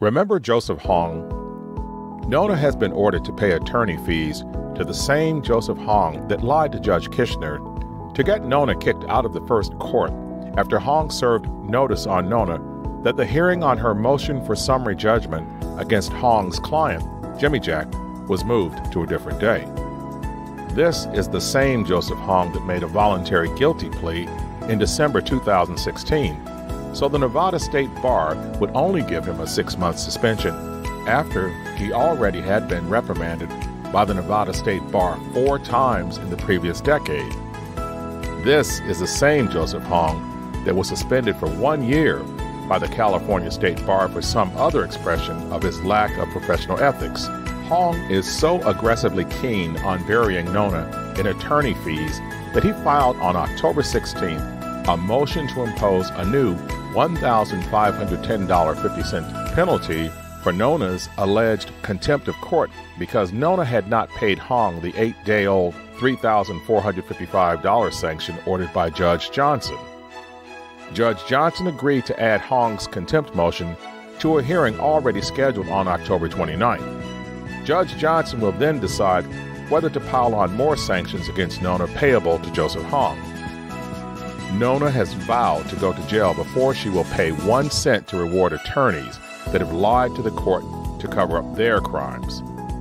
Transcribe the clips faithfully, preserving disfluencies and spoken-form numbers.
Remember Joseph Hong? Nona has been ordered to pay attorney fees to the same Joseph Hong that lied to Judge Kishner to get Nona kicked out of the first court after Hong served notice on Nona that the hearing on her motion for summary judgment against Hong's client, Jimmy Jack, was moved to a different day. This is the same Joseph Hong that made a voluntary guilty plea in December two thousand sixteen, so the Nevada State Bar would only give him a six-month suspension after he already had been reprimanded by the Nevada State Bar four times in the previous decade. This is the same Joseph Hong that was suspended for one year by the California State Bar for some other expression of his lack of professional ethics. Hong is so aggressively keen on burying Nona in attorney fees that he filed on October sixteenth a motion to impose a new one thousand five hundred ten dollars and fifty cents penalty for Nona's alleged contempt of court because Nona had not paid Hong the eight-day-old three thousand four hundred fifty-five dollars sanction ordered by Judge Johnson. Judge Johnson agreed to add Hong's contempt motion to a hearing already scheduled on October twenty-ninth. Judge Johnson will then decide whether to pile on more sanctions against Nona payable to Joseph Hong. Nona has vowed to go to jail before she will pay one cent to reward attorneys that have lied to the court to cover up their crimes.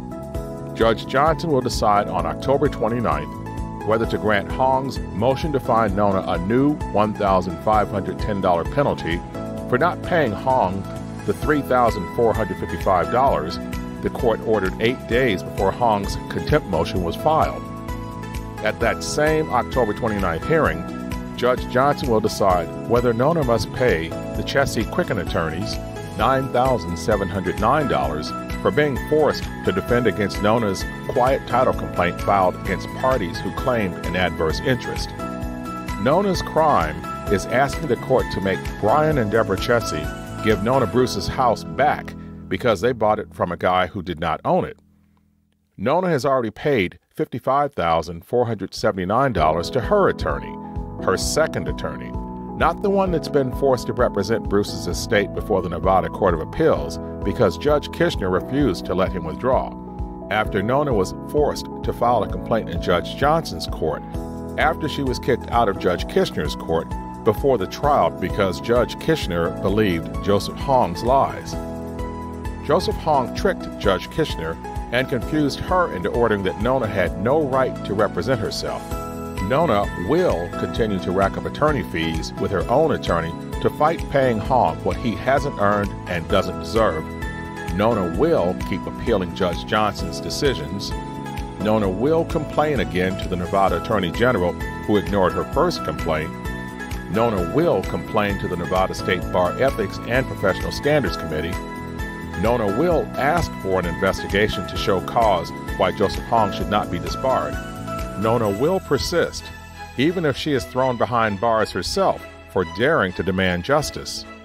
Judge Johnson will decide on October twenty-ninth whether to grant Hong's motion to fine Nona a new one thousand five hundred ten dollars penalty for not paying Hong the three thousand four hundred fifty-five dollars the court ordered eight days before Hong's contempt motion was filed. At that same October twenty-ninth hearing, Judge Johnson will decide whether Nona must pay the Chessie Quicken attorneys nine thousand seven hundred nine dollars for being forced to defend against Nona's quiet title complaint filed against parties who claimed an adverse interest. Nona's crime is asking the court to make Brian and Deborah Chessie give Nona Bruce's house back because they bought it from a guy who did not own it. Nona has already paid fifty-five thousand four hundred seventy-nine dollars to her attorney, her second attorney, not the one that's been forced to represent Bruce's estate before the Nevada Court of Appeals because Judge Kishner refused to let him withdraw. After Nona was forced to file a complaint in Judge Johnson's court, after she was kicked out of Judge Kishner's court before the trial because Judge Kishner believed Joseph Hong's lies. Joseph Hong tricked Judge Kishner and confused her into ordering that Nona had no right to represent herself. Nona will continue to rack up attorney fees with her own attorney to fight paying Hong what he hasn't earned and doesn't deserve. Nona will keep appealing Judge Johnson's decisions. Nona will complain again to the Nevada Attorney General, who ignored her first complaint. Nona will complain to the Nevada State Bar Ethics and Professional Standards Committee. Nona will ask for an investigation to show cause why Joseph Hong should not be disbarred. Nona will persist, even if she is thrown behind bars herself for daring to demand justice.